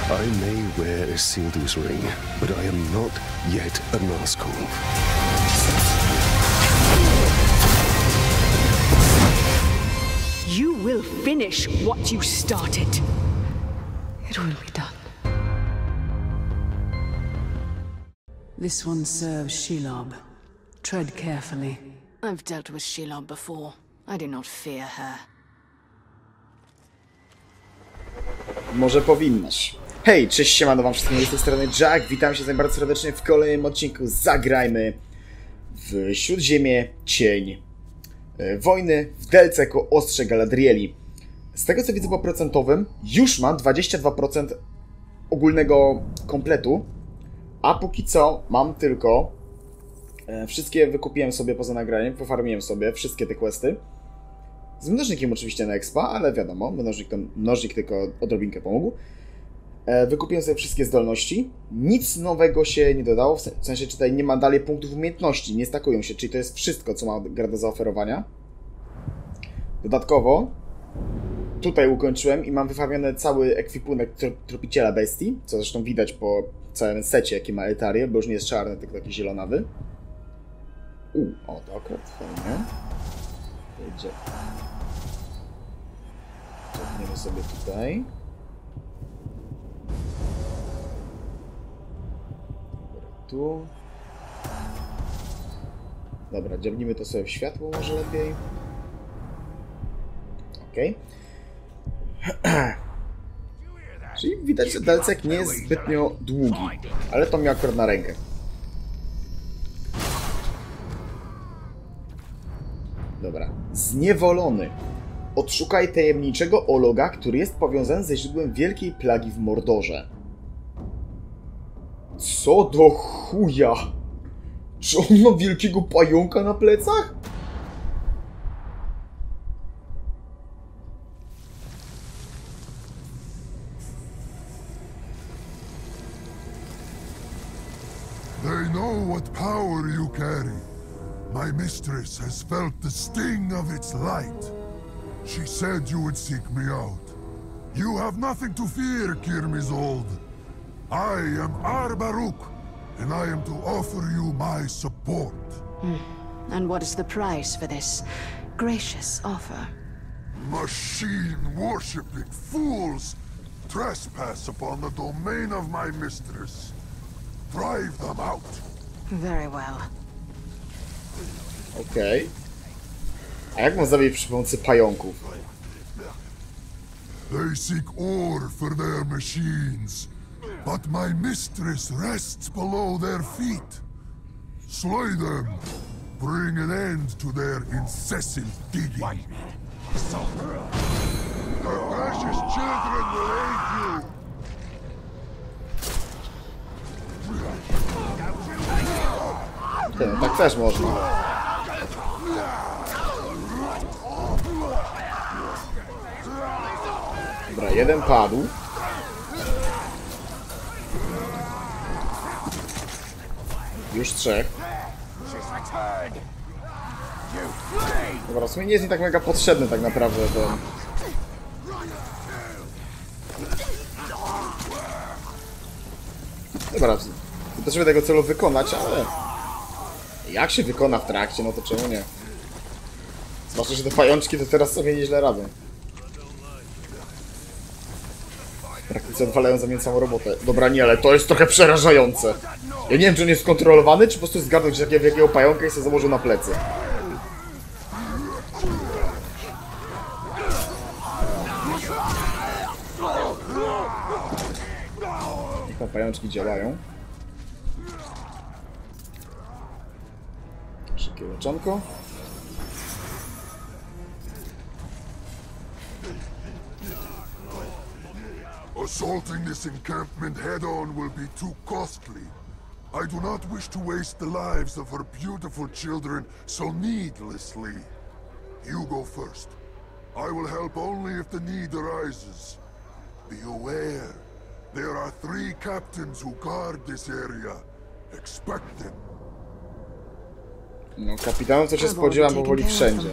I may wear a Sildus ring, but I am not yet a Nazgul. You will finish what you started. It will be done. This one serves Shelob. Tread carefully. I've dealt with Shelob before. I do not fear her. Może powinnaś. Hej, cześć, siemano wam wszystkim, z tej strony Jack. Witam się bardzo serdecznie w kolejnym odcinku Zagrajmy w Śródziemie Cień Wojny w DLC jako Ostrze Galadrieli. Z tego co widzę po procentowym, już mam 22% ogólnego kompletu, a póki co mam tylko wszystkie wykupiłem sobie poza nagraniem, pofarmiłem sobie wszystkie te questy. Z mnożnikiem oczywiście na expa, ale wiadomo, mnożnik tylko odrobinkę pomógł. Wykupiłem sobie wszystkie zdolności. Nic nowego się nie dodało, w sensie tutaj nie ma dalej punktów umiejętności, nie stakują się, czyli to jest wszystko, co ma gra do zaoferowania. Dodatkowo tutaj ukończyłem i mam wyfarmiony cały ekwipunek Tropiciela Bestii, co zresztą widać po całym secie, jaki ma Eltariel, bo już nie jest czarny, tylko taki zielonawy. O, to akurat fajnie. Jedzie. Cofniemy sobie tutaj. Tu. Dobra, dziabnijmy to sobie w światło może lepiej. Okej. Czyli widać, że dalcek nie jest zbytnio długi, ale to mi akurat na rękę. Dobra. Zniewolony. Odszukaj tajemniczego Ologa, który jest powiązany ze źródłem wielkiej plagi w Mordorze. Co do chuja? Czy on ma wielkiego pająka na plecach? They know what power you carry. My mistress has felt the sting of its light. She said you would seek me out. You have nothing to fear, Kirmizold. I am Arbaruk, and I am to offer you my support. And what is the price for this gracious offer? Machine-worshipping fools trespass upon the domain of my mistress. Drive them out. Very well. Okej. A jak mam zabić przy pomocy pająków? They seek ore for their machines, but my mistress rests below their feet. Slay them. Bring an end to their incessant digging. Her precious children will aid you. Tak też można. Dobra, jeden padł. Już trzech. Dobra, w sumie nie jest mi tak mega potrzebny tak naprawdę to. Dobra, potrzebuję tego celu wykonać, ale jak się wykona w trakcie, no to czemu nie? Zwłaszcza, że te pajączki to teraz sobie nieźle radzą. W praktyce odwalają za mnie całą robotę. Dobra, nie, ale to jest trochę przerażające. Ja nie wiem, czy on jest skontrolowany, czy po prostu zgadnął, że jakiego pająka i sobie założył na plecy. Niech tam pajączki działają. Szybkie leczonko. Assaulting this encampment head-on will be too costly. I do not wish to waste the lives of her beautiful children so needlessly. You go first. I will help only if the need arises. Be aware. There are 3 captains who guard this area. Expect them. No, kapitanów to się spodziewam powoli wszędzie.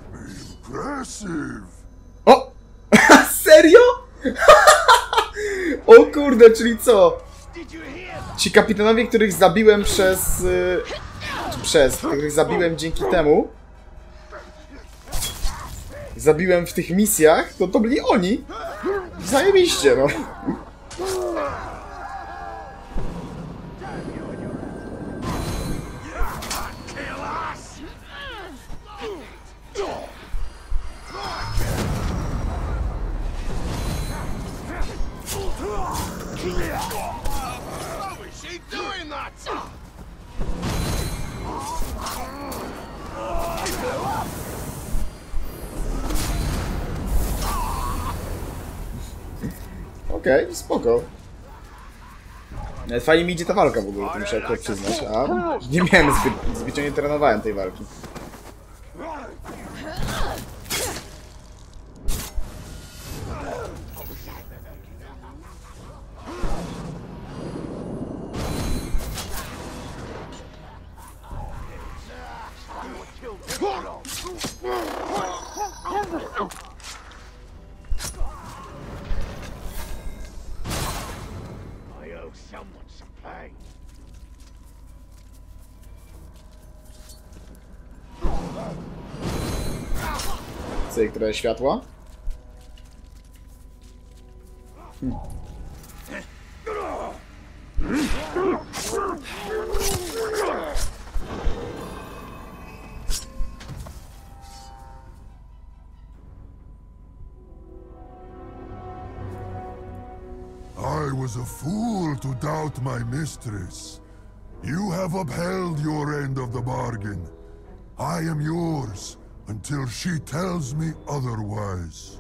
Impressive. O! Serio? O kurde, czyli co? Ci kapitanowie, których zabiłem których zabiłem dzięki temu, zabiłem w tych misjach, to byli oni. Zajebiście, no. Okej, spoko. Fajnie mi idzie ta walka w ogóle, to muszę akurat przyznać, a nie miałem zbytnio nie trenowałem tej walki. Cyk, trochę światła. I was a fool to doubt my mistress. You have upheld your end of the bargain. I am yours until she tells me otherwise.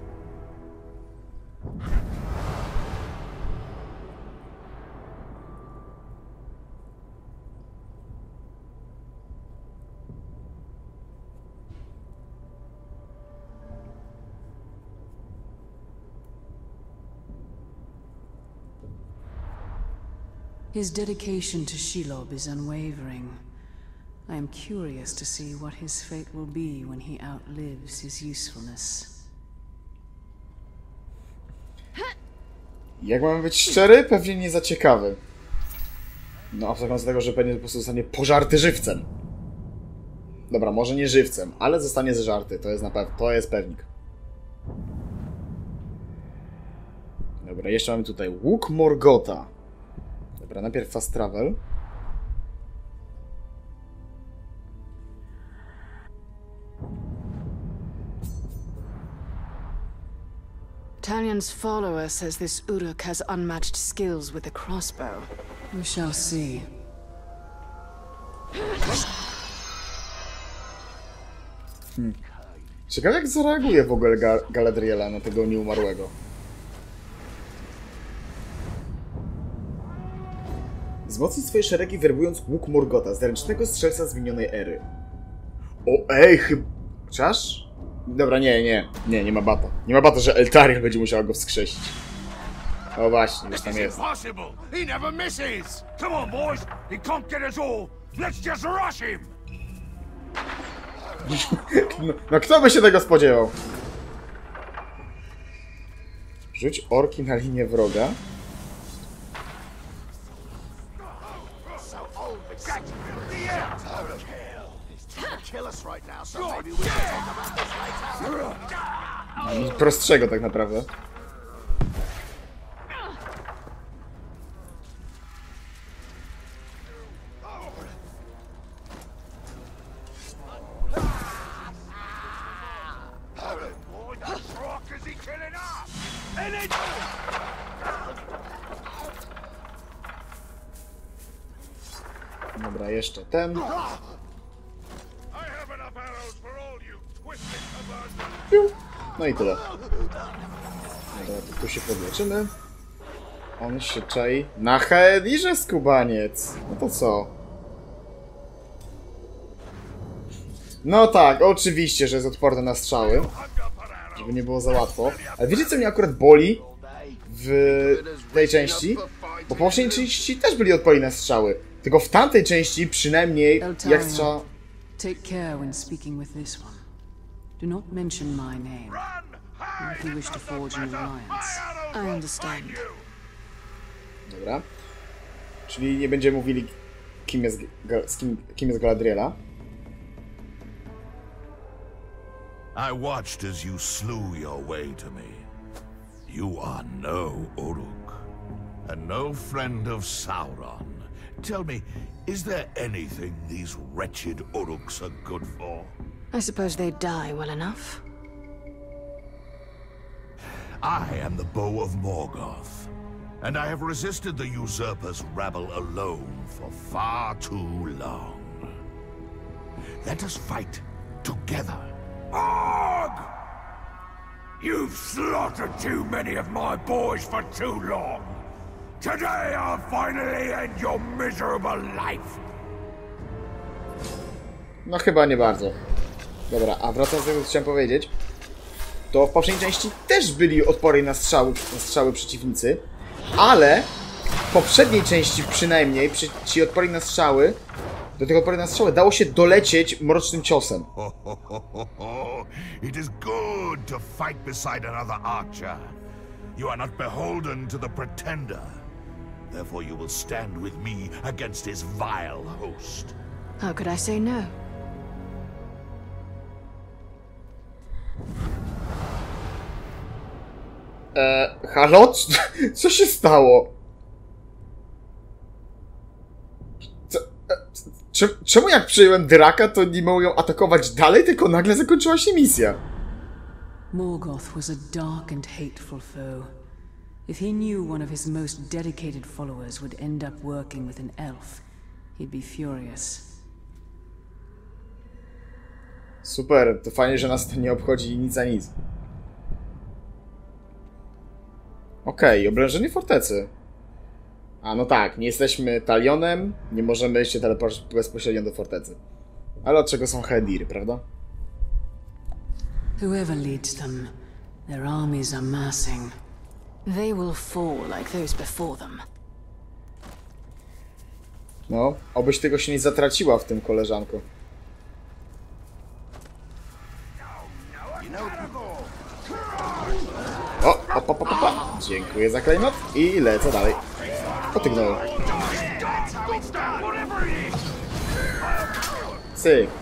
His dedication to Shelob is unwavering. I am curious to see what his fate will be when he outlives his usefulness. Jak mam być szczery? Pewnie nie za ciekawy. No, a w z tego, że pewnie po prostu zostanie pożarty żywcem. Dobra, może nie żywcem, ale zostanie zeżarty. To jest na pewno, to jest pewnik. Dobra, jeszcze mamy tutaj łuk Morgota. Dobra, najpierw fast travel. Talion's follower says this Uruk has unmatched skills with the crossbow. We shall see. Ciekawe jak zareaguje w ogóle Galadriela na tego nieumarłego. Wzmocnij swoje szeregi werbując łuk Morgota, zręcznego strzelca z minionej ery. O ej, chyba... Chociaż? Dobra, nie ma bata. Nie ma bata, że Eltariel będzie musiał go wskrzesić. O właśnie, już tam jest. He never misses. Come on, boys. He can't get us all. Let's just rush him. No kto by się tego spodziewał? Rzuć orki na linię wroga. Prostszego tak naprawdę. Dobra, jeszcze ten. No i tyle. Dobra, to tu się podleczymy. On się czai na Haedirze, skubaniec. No to co? No tak, oczywiście, że jest odporny na strzały. Żeby nie było za łatwo. Ale wiecie, co mnie akurat boli w tej części? Bo po poprzedniej części też byli odporni na strzały. Tylko w tamtej części przynajmniej jak trzeba... Take care when speaking with this one. Do not mention my name. If you wish to forge an alliance. I understand. Dobra. Czyli nie będziemy mówili, kim jest Galadriela. I watched as you slew your way to me. You are no Uruk, and no friend of Sauron. Tell me, is there anything these wretched Uruks are good for? I suppose they die well enough. I am the Bow of Morgoth, and I have resisted the usurper's rabble alone for far too long. Let us fight together. Og! You've slaughtered too many of my boys for too long. Today I'll finally end your miserable life. No chyba nie bardzo. Dobra, a wracając do tego, co chciałem powiedzieć, to w poprzedniej części też byli odporni na strzały przeciwnicy, ale w poprzedniej części przynajmniej ci odporni na strzały, do tego odporni na strzały dało się dolecieć mrocznym ciosem. It is good to fight beside another archer. You are not beholden to the Pretender. Therefore you will stand with me against his vile host. How could I say no? Halo? Co się stało? Czemu jak przyjąłem Draka, to nie mogą ją atakować dalej, tylko nagle zakończyła się misja? Morgoth was a dark and hateful foe. If he knew one of his most dedicated followers would end up working with an elf, he'd be furious. Super, to fajnie, że nas to nie obchodzi nic za nic. Okej, oblężenie fortecy. A no tak, nie jesteśmy Talionem, nie możemy się teleportować bezpośrednio do fortecy. Ale od czego są Haedir, prawda? Whoever leads them, their armies are massing. They will fall like those before them. No, obyś tego się nie zatraciła w tym, koleżanko. O. Dziękuję za klejnot i lecę dalej. Potygnąłem. Cyk.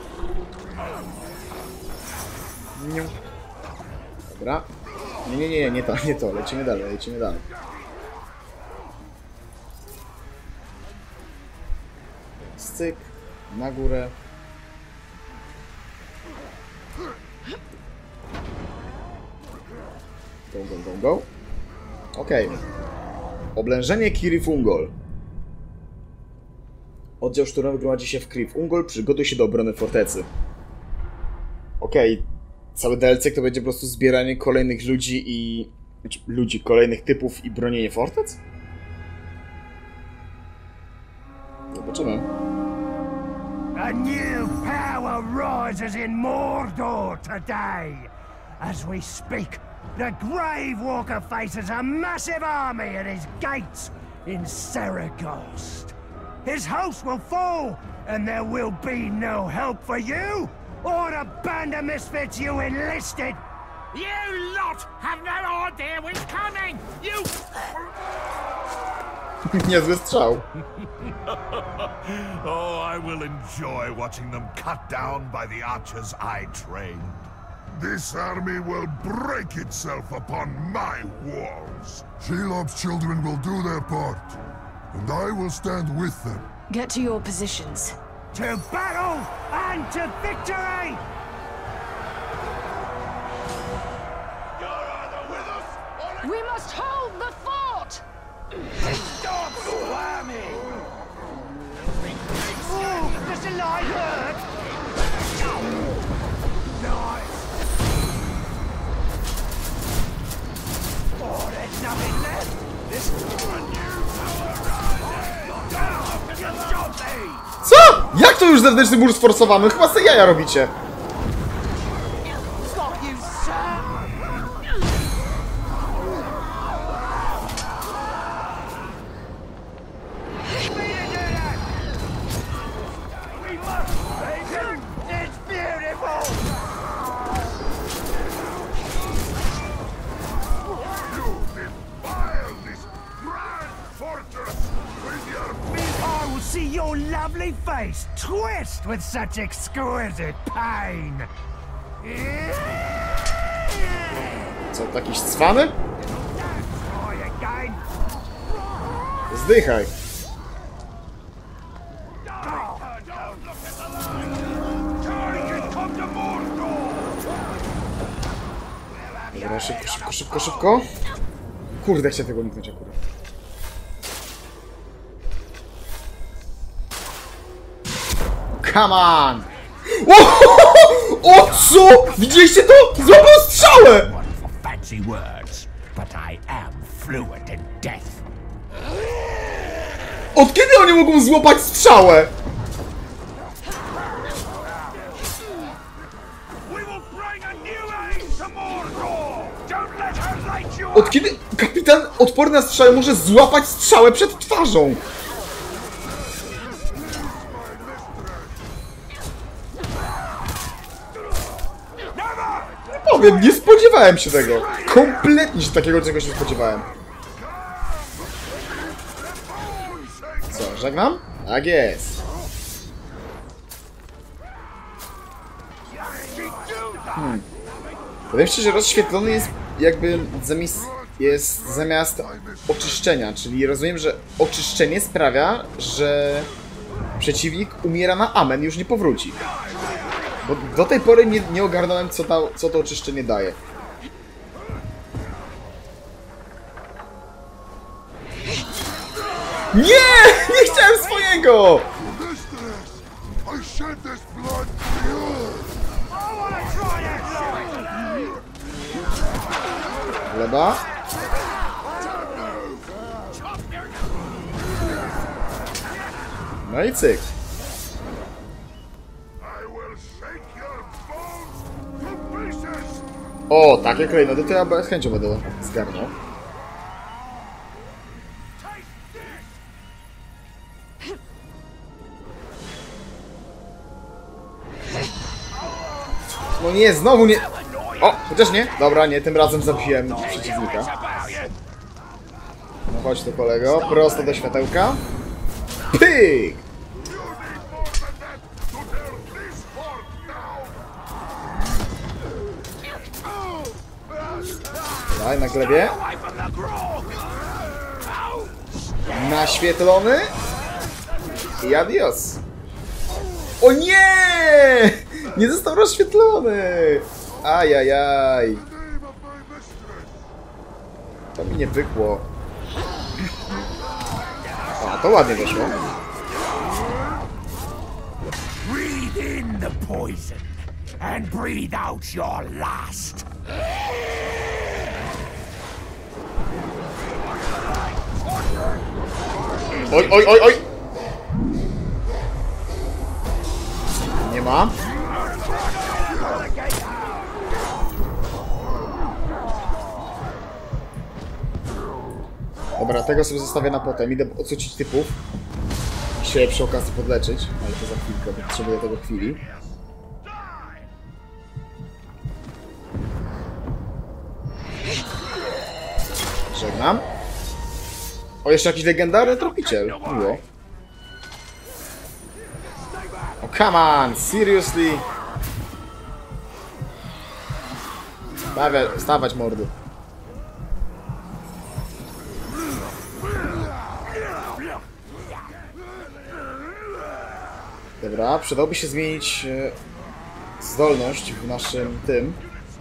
Dobra. Nie to. Lecimy dalej. Cyk. Na górę. Go. Okej. Oblężenie Cirith Ungol. Oddział szturmowy gromadzi się w Cirith Ungol. Przygotuj się do obrony fortecy. Okej. Cały DLC to będzie po prostu zbieranie kolejnych ludzi kolejnych typów i bronienie fortec? Zobaczymy. A new power rises in Mordor today. As we speak, the Grave Walker faces a massive army at his gates in Saragost. His host will fall, and there will be no help for you or the band of misfits you enlisted. You lot have no idea what's coming. You. Niezły strzał. Oh, I will enjoy watching them cut down by the archers I trained. This army will break itself upon my walls. Shelob's children will do their part, and I will stand with them. Get to your positions. To battle and to victory! You're either with us or We must hold the fort! stop swarming! Oh, does the line hurt? Nice! Oh, there's nothing left! This one new power rising! Down to the jockey! Co? Jak to już zewnętrzny mur sforsowany? Chyba sobie jaja robicie. Stop you, sir! We must save him! It's beautiful! You defile this grand I will see your lovely face twist with such exquisite pain. Co, takiś cwany? Zdychaj. Dobra, szybko, szybko, szybko, szybko. Kurde, chciałem tego uniknąć akurat. Come on! O co? Widzieliście to? Złapał strzałę! Fancy words, but I am fluent in death. Od kiedy oni mogą złapać strzałę? Od kiedy kapitan odporny na strzały może złapać strzałę przed twarzą? Nie powiem, nie spodziewałem się tego. Kompletnie się takiego czegoś nie spodziewałem. Co, żegnam? Tak jest. Powiem szczerze, rozświetlony jest jakby zamiast oczyszczenia, czyli rozumiem, że oczyszczenie sprawia, że przeciwnik umiera na amen i już nie powróci. Bo do tej pory nie ogarnąłem, co to oczyszczenie daje. Nie! Nie chciałem swojego! Gleba. No i cyk. O, takie klejnoty to ja z chęcią będę zgarnął. No nie, znowu nie... O, chociaż nie. Dobra, nie, tym razem zabiłem przeciwnika. No chodź tu, kolego. Prosto do światełka. Pyk! Daj na glebie. Naświetlony. I adios. O nie! Nie został rozświetlony! Ajajaj. To mi nie pykło. A, to ładnie wyszło. Breathe in the poison and breathe out your last. Oj, oj, oj, oj! Nie ma. Dobra, tego sobie zostawię na potem. Idę odsucić typów. I się przy okazji podleczyć. Ale to za chwilkę, bo potrzebuję tego chwili. Żegnam. O, jeszcze jakiś legendarny tropiciel. Miło. O, come on! Seriously? Stawać mordy. Dobra, przydałoby się zmienić zdolność w naszym tym.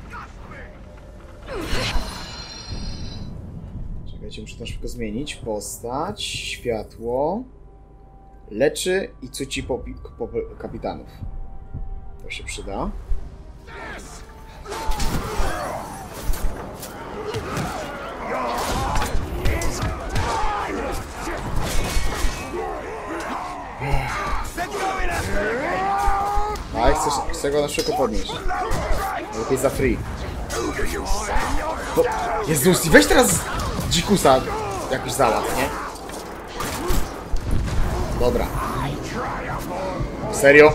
Czekajcie, muszę to szybko zmienić. Postać, światło, leczy i cuci kapitanów. To się przyda. A, chcę go na szybko podnieść. Lepiej za free. No, Jezus, weź teraz dzikusa jakoś załatw, nie? Dobra. Serio?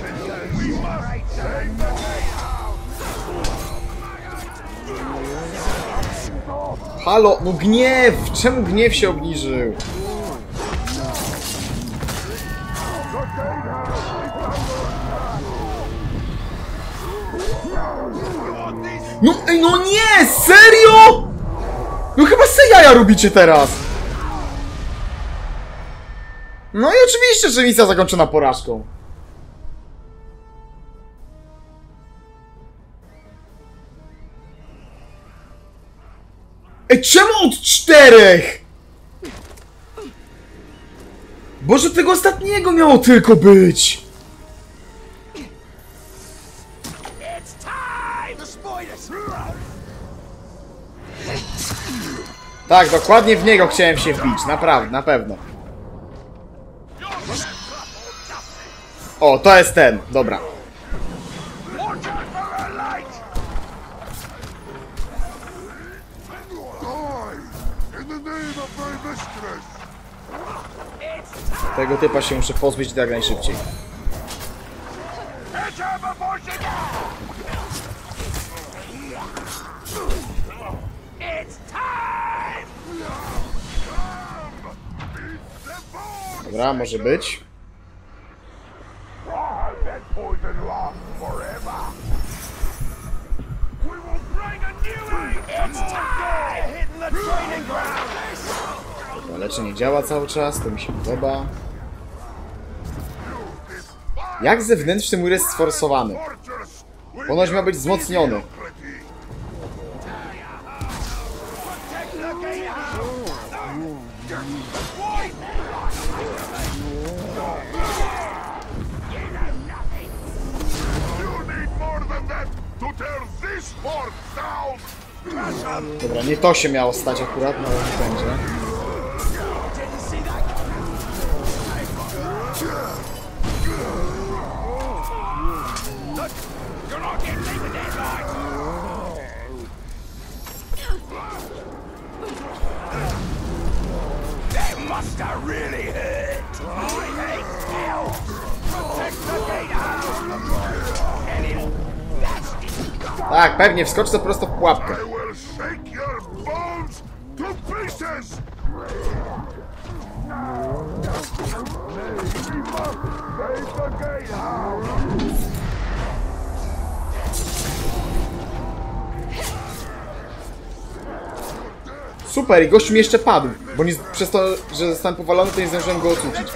Halo, no gniew! Czemu gniew się obniżył? No, ej, no nie! Serio?! No chyba se jaja robicie teraz! No i oczywiście, że misja zakończona porażką. Ej, czemu od 4? Boże, tego ostatniego miało tylko być! Tak, dokładnie w niego chciałem się wbić, naprawdę, na pewno. O, to jest ten, dobra. Tego typa się muszę pozbyć jak najszybciej. Dobra, może być. Leczenie działa cały czas, to mi się podoba. Jak zewnętrzny mur jest sforsowany? Ponoć ma być wzmocniony. Dobra, nie to się miało stać akurat, no ale będzie. Tak, pewnie, wskocz to prosto w pułapkę. Super, i gościu mi jeszcze padł, bo nie, przez to, że zostałem powalony, to nie zdążyłem go ocucić.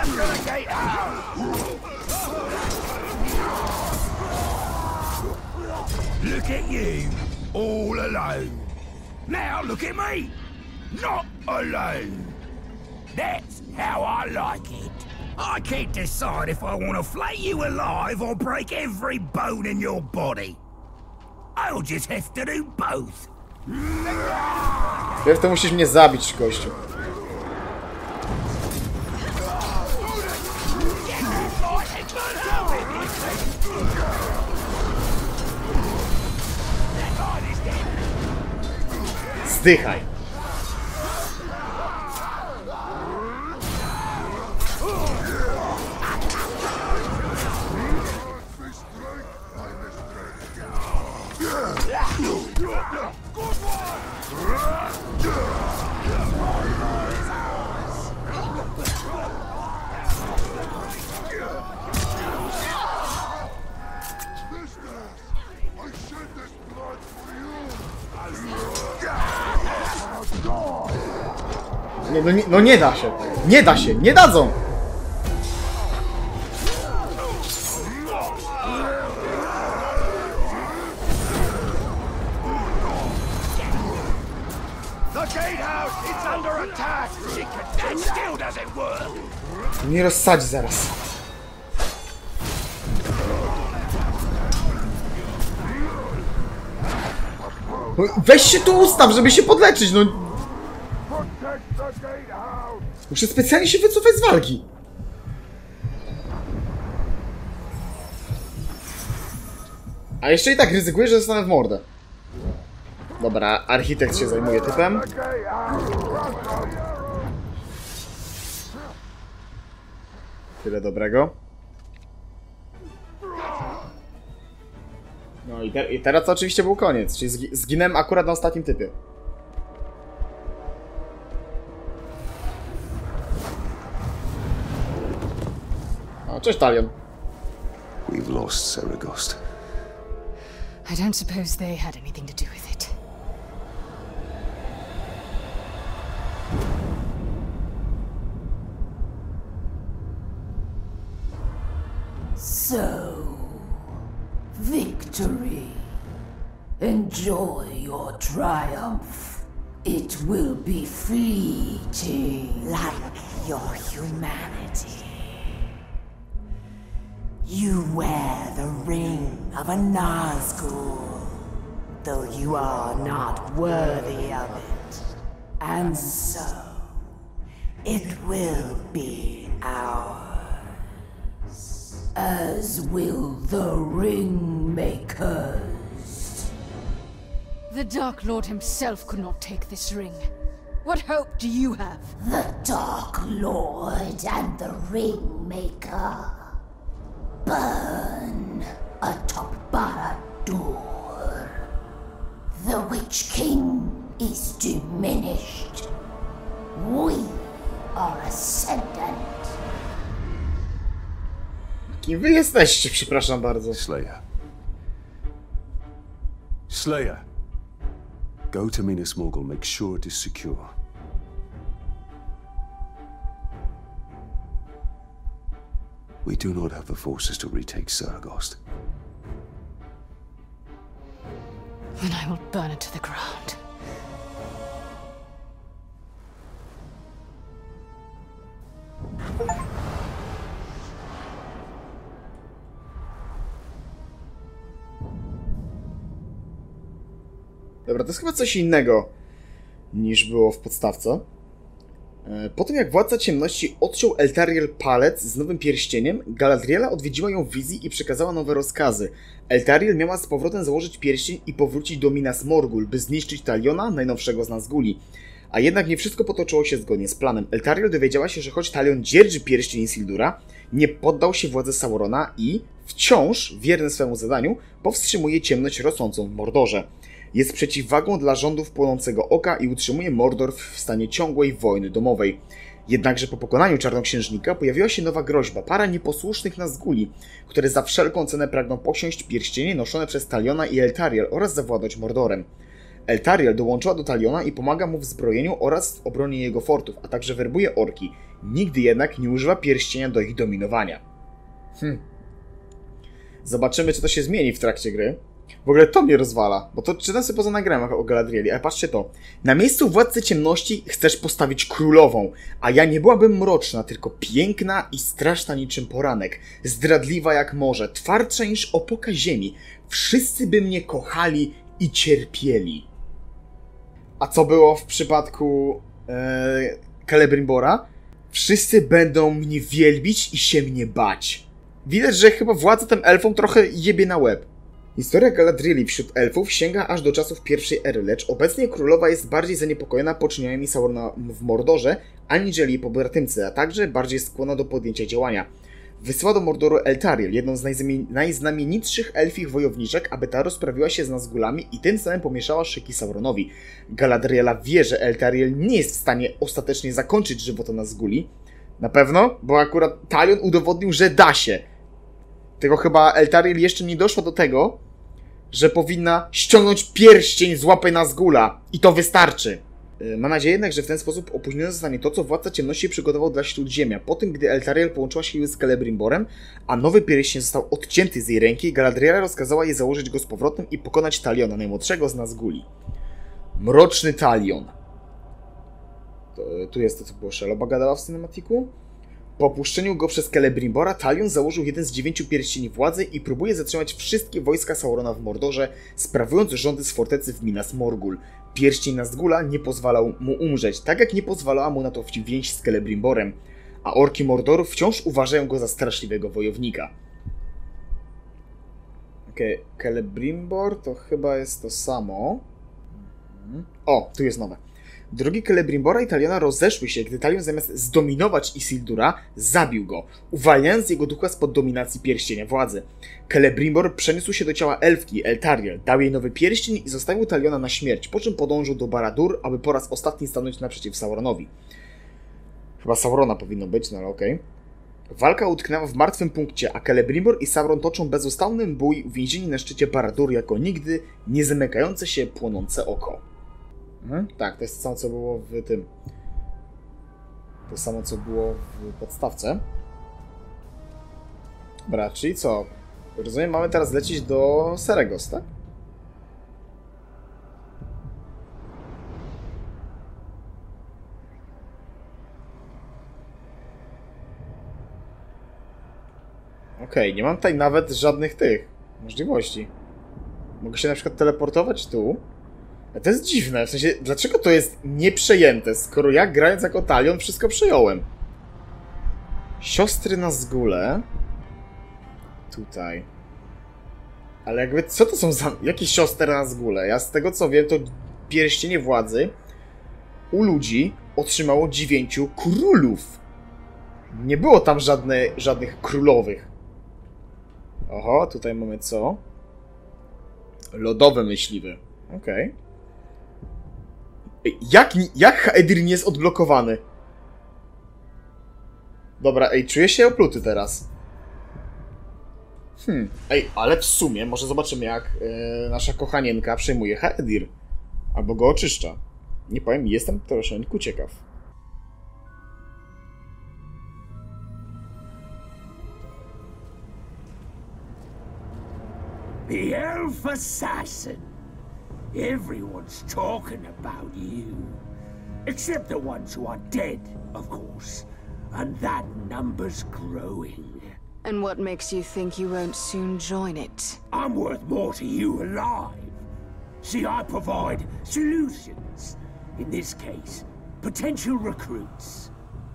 Look at you, all alone. Now look at me, not alone. That's how I like it. I can't decide if I want to flay you alive or break every bone in your body. I'll just have to do both. Pierw to musisz mnie zabić, gościu. Zdychaj. No nie da się. Nie da się. Nie dadzą. Nie rozsadź zaraz. Weź się tu ustaw, żeby się podleczyć, no. Muszę specjalnie się wycofać z walki. A jeszcze i tak ryzykuję, że zostanę w mordę. Dobra, architekt się zajmuje typem. Tyle dobrego. No i teraz to oczywiście był koniec, czyli zginąłem akurat na ostatnim typie. O, cześć Talion. We've lost Saragost. I don't suppose they had anything to do with it. So, victory. Enjoy your triumph. It will be fleeting, like your humanity. You wear the ring of a Nazgul, though you are not worthy of it. And so, it will be ours, as will the Ringmakers. The Dark Lord himself could not take this ring. What hope do you have? The Dark Lord and the Ringmaker burn atop Barad-dûr. The Witch King is diminished. We are ascendant. Kim wy jesteście? Przepraszam bardzo. Slayer. Slayer. Go to Minas Morgul, make sure it is secure. We do not have the forces to retake Saragost. Then I will burn it to the ground. Dobra, to jest chyba coś innego niż było w podstawce. Po tym jak Władca Ciemności odciął Eltariel palec z nowym pierścieniem, Galadriela odwiedziła ją w wizji i przekazała nowe rozkazy. Eltariel miała z powrotem założyć pierścień i powrócić do Minas Morgul, by zniszczyć Taliona, najnowszego z Nazguli. A jednak nie wszystko potoczyło się zgodnie z planem. Eltariel dowiedziała się, że choć Talion dzierży pierścień Isildura, nie poddał się władzy Saurona i, wciąż wierny swemu zadaniu, powstrzymuje ciemność rosnącą w Mordorze. Jest przeciwwagą dla rządów Płonącego Oka i utrzymuje Mordor w stanie ciągłej wojny domowej. Jednakże po pokonaniu Czarnoksiężnika pojawiła się nowa groźba, para nieposłusznych Nazguli, które za wszelką cenę pragną posiąść pierścienie noszone przez Taliona i Eltariel oraz zawładnąć Mordorem. Eltariel dołączyła do Taliona i pomaga mu w zbrojeniu oraz w obronie jego fortów, a także werbuje orki. Nigdy jednak nie używa pierścienia do ich dominowania. Zobaczymy, czy to się zmieni w trakcie gry. W ogóle to mnie rozwala, bo to czytam sobie poza nagraniem o Galadrieli, ale patrzcie to. Na miejscu Władcy Ciemności chcesz postawić królową, a ja nie byłabym mroczna, tylko piękna i straszna niczym poranek, zdradliwa jak morze, twardsza niż opoka ziemi. Wszyscy by mnie kochali i cierpieli. A co było w przypadku Celebrimbora? Wszyscy będą mnie wielbić i się mnie bać. Widać, że chyba władza tym elfom trochę jebie na łeb. Historia Galadrieli wśród elfów sięga aż do czasów pierwszej ery, lecz obecnie królowa jest bardziej zaniepokojona poczynieniami Saurona w Mordorze, aniżeli jej pobratymcy, a także bardziej skłonna do podjęcia działania. Wysyła do Mordoru Eltariel, jedną z najznamienitszych elfich wojowniczek, aby ta rozprawiła się z Nazgulami i tym samym pomieszała szyki Sauronowi. Galadriela wie, że Eltariel nie jest w stanie ostatecznie zakończyć żywota Nazguli. Na pewno, bo akurat Talion udowodnił, że da się. Tylko chyba Eltariel jeszcze nie doszła do tego, że powinna ściągnąć pierścień z łapy Nazgula. I to wystarczy. Mam nadzieję jednak, że w ten sposób opóźnione zostanie to, co Władca Ciemności przygotował dla Śródziemia. Po tym, gdy Eltariel połączyła się z Celebrimborem, a nowy pierścień został odcięty z jej ręki, Galadriela rozkazała jej założyć go z powrotem i pokonać Taliona, najmłodszego z Nazguli. Mroczny Talion. Tu jest to, co było Sheloba gadała w cinematiku. Po opuszczeniu go przez Celebrimbora, Talion założył jeden z 9 pierścieni władzy i próbuje zatrzymać wszystkie wojska Saurona w Mordorze, sprawując rządy z fortecy w Minas Morgul. Pierścień Nazgula nie pozwalał mu umrzeć, tak jak nie pozwalała mu na to więź z Celebrimborem, a orki Mordoru wciąż uważają go za straszliwego wojownika. Okej, Celebrimbor to chyba jest to samo. O, tu jest nowe. Drogi Celebrimbora i Taliona rozeszły się, gdy Talion zamiast zdominować Isildura, zabił go, uwalniając jego ducha spod dominacji pierścienia władzy. Celebrimbor przeniósł się do ciała elfki, Eltariel, dał jej nowy pierścień i zostawił Taliona na śmierć, po czym podążył do Barad-dûr, aby po raz ostatni stanąć naprzeciw Sauronowi. Chyba Saurona powinno być, no ale okej. Walka utknęła w martwym punkcie, a Celebrimbor i Sauron toczą bezustanny bój uwięzieni na szczycie Barad-dûr jako nigdy nie zamykające się płonące oko. Tak, to jest to samo, co było w tym... To samo, co było w podstawce. Dobra, czyli co? Rozumiem, mamy teraz lecieć do Seregos, tak? Okej, nie mam tutaj nawet żadnych tych możliwości. Mogę się na przykład teleportować tu. Ale to jest dziwne, w sensie, dlaczego to jest nieprzejęte, skoro ja grając jako Talion wszystko przejąłem? Siostry Nazgûle. Tutaj. Ale jakby, co to są za... Jakie siostry Nazgûle? Ja z tego co wiem, to pierścienie władzy u ludzi otrzymało 9 królów. Nie było tam żadnych królowych. Oho, tutaj mamy co? Lodowe myśliwy. Okej. Jak Haedir nie jest odblokowany? Dobra, ej, czuję się opluty teraz. Ej, ale w sumie może zobaczymy, jak nasza kochanienka przejmuje Haedir. Albo go oczyszcza. Nie powiem, jestem troszeczkę ciekaw. The elf assassin. Everyone's talking about you. Except the ones who are dead, of course. And that number's growing. And what makes you think you won't soon join it? I'm worth more to you alive. See, I provide solutions. In this case, potential recruits.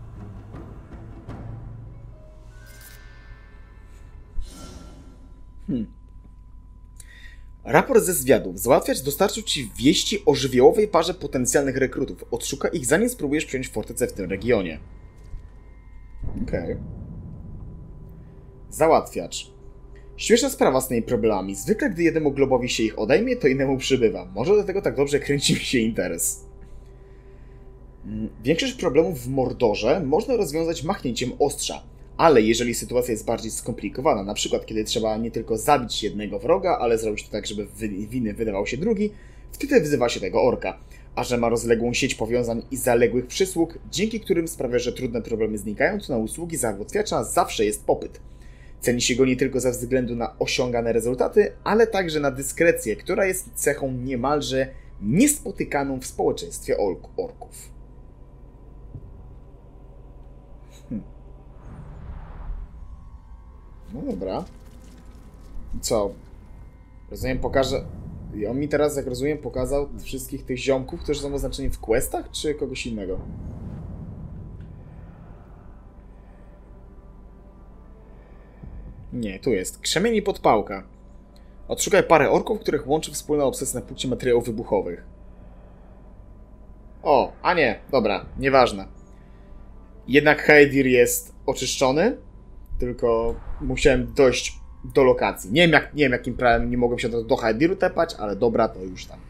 Raport ze zwiadów. Załatwiacz dostarczył ci wieści o żywiołowej parze potencjalnych rekrutów. Odszukaj ich, zanim spróbujesz przejąć fortecę w tym regionie. Okej. Załatwiacz. Śmieszna sprawa z tymi problemami. Zwykle, gdy jednemu globowi się ich odejmie, to innemu przybywa. Może do tego tak dobrze kręci mi się interes. Większość problemów w Mordorze można rozwiązać machnięciem ostrza. Ale jeżeli sytuacja jest bardziej skomplikowana, na przykład kiedy trzeba nie tylko zabić jednego wroga, ale zrobić to tak, żeby winy wydawał się drugi, wtedy wzywa się tego orka. A że ma rozległą sieć powiązań i zaległych przysług, dzięki którym sprawia, że trudne problemy znikają, to na usługi załatwiacza zawsze jest popyt. Ceni się go nie tylko ze względu na osiągane rezultaty, ale także na dyskrecję, która jest cechą niemalże niespotykaną w społeczeństwie orków. No dobra. Co? Rozumiem, pokaże... I on mi teraz, jak rozumiem, pokazał wszystkich tych ziomków, którzy są oznaczeni w questach, czy kogoś innego? Nie, tu jest. Krzemień i podpałka. Odszukaj parę orków, których łączy wspólna obsesja na punkcie materiałów wybuchowych. O, a nie, dobra, nieważne. Jednak Haedir jest oczyszczony, tylko musiałem dojść do lokacji. Nie wiem jakim prawem nie mogłem się do Haediru tepać, ale dobra, to już tam.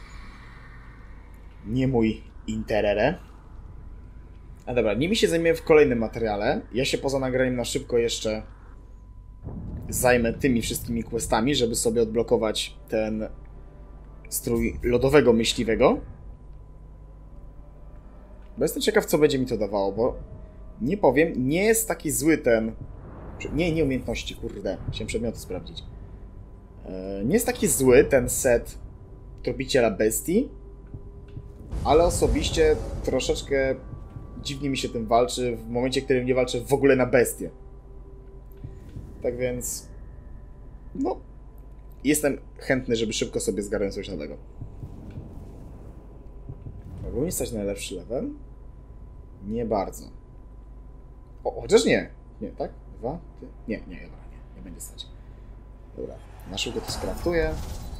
Nie mój interere. A dobra, nimi się zajmę w kolejnym materiale. Ja się poza nagraniem na szybko jeszcze zajmę tymi wszystkimi questami, żeby sobie odblokować ten strój lodowego myśliwego. Bo jestem ciekaw, co będzie mi to dawało, bo nie powiem, nie jest taki zły ten... Nie umiejętności, kurde. Chciałem przedmioty sprawdzić. Nie jest taki zły ten set Tropiciela Bestii, ale osobiście troszeczkę dziwnie mi się tym walczy w momencie, w którym nie walczę w ogóle na bestię. Tak więc... No... Jestem chętny, żeby szybko sobie zgarnąć coś nowego. Mogło mi stać na najlepszy level? Nie bardzo. O, chociaż nie. Nie, tak? 2? Nie, nie będzie stać. Dobra, na szybko to skraftuję.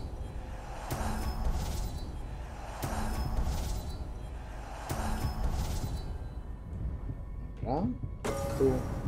Dobra. Tu.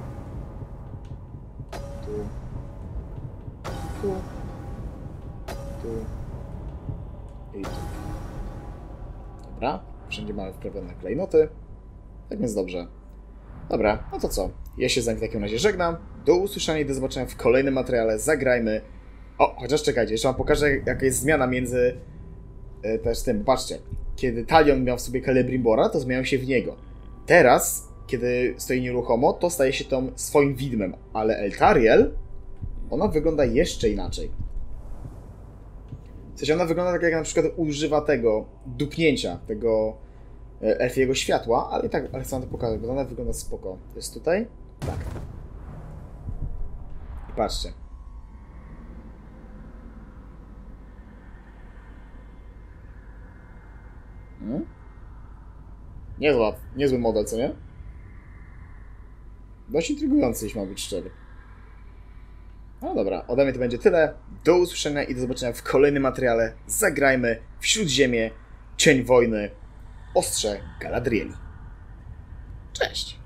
I tu. Dobra. Wszędzie mamy wprawione klejnoty. Tak więc dobrze. Dobra, no to co? Ja się z wami w takim razie żegnam. Do usłyszenia i do zobaczenia w kolejnym materiale. Zagrajmy. O, chociaż czekajcie, jeszcze wam pokażę, jaka jest zmiana między też tym. Patrzcie, kiedy Talion miał w sobie Celebrimbora, to zmieniał się w niego. Teraz, kiedy stoi nieruchomo, to staje się tą swoim widmem, ale Eltariel, ona wygląda jeszcze inaczej. W sensie ona wygląda tak, jak na przykład używa tego dupnięcia, tego elfiego światła, ale i tak, ale chcę wam to pokazać, bo ona wygląda spoko. To jest tutaj? Tak. I patrzcie. Niezły model, co nie? Dość intrygujący, jeśli mam być szczery. No dobra, ode mnie to będzie tyle. Do usłyszenia i do zobaczenia w kolejnym materiale. Zagrajmy w Śródziemie, Cień Wojny, Ostrze Galadrieli. Cześć!